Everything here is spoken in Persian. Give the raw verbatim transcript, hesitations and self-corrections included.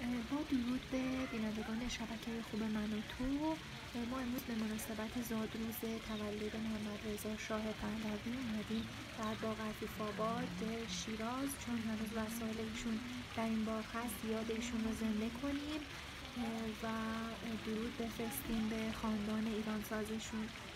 با درود به بینندگان شبکه خوب من و تو، ما امروز به مناسبت زادروز تولد محمد رضا شاه پهلوی اومدیم در باغ عفیف‌آباد شیراز، چون هنوز وسایل ایشون در این باغ هست یاد ایشون رو زنده کنیم و درود بفرستیم به خاندان ایرانسازشون.